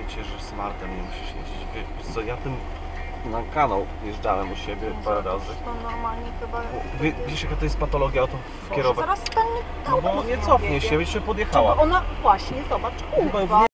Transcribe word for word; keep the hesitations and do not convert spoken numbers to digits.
cię, że smartem nie musisz jeździć. Wiesz co, ja tym na kanał jeżdżałem u siebie No parę to razy. To normalnie chyba... Wie, wiesz jaka to jest patologia, o to Boże, kierować? zaraz stanie No bo nie cofnie się, jeszcze podjechała. Ona właśnie, zobacz, Chyba kurwa.